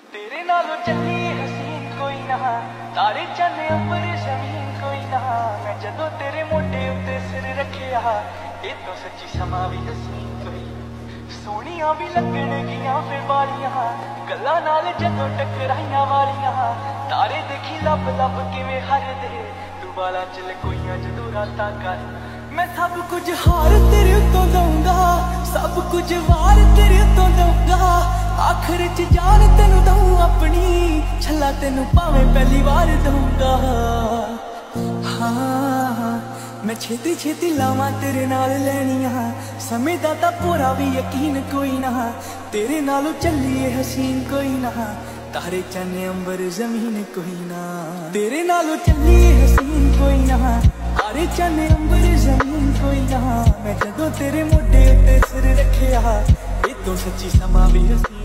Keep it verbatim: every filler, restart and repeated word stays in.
तेरे नालों चली हसीन कोई ना, तारे चन्ने अंबर जमीन कोई ना। मैं जदों तेरे मोटे उत्ते सिर रखिया, ये तो सच्ची समा भी हसीन कोई। सोहणियां भी लगण गियां फिर बालियां, गल्लां नाल जदों टकराइयां वालियां। तारे देखी लब लब किवें हरदे, तू बालां च लकोइयां जदों रातां कर। मैं सब कुछ हार तेरे उत्तों दूंगा, सब कुछ वार तेरे उत्तों दूंगा। आखिर च जान तेनू दूं अपनी, छला तेनू भावें पहली बार दूंगा। हाँ मैं छेती छेती लावां तेरे नाल लैनियां, समय दा तां पूरा भी यकीन कोई ना। तेरे नालों चलिए हसीन कोई ना, तारे चन्ने अंबर जमीन कोई ना। तेरे नालों चलिए हसीन कोई ना, तारे चन्ने अंबर जमीन कोई ना। मैं जदों तेरे मोढे उत्ते सिर रखिया, ये तो सच्ची समा भी हसीन।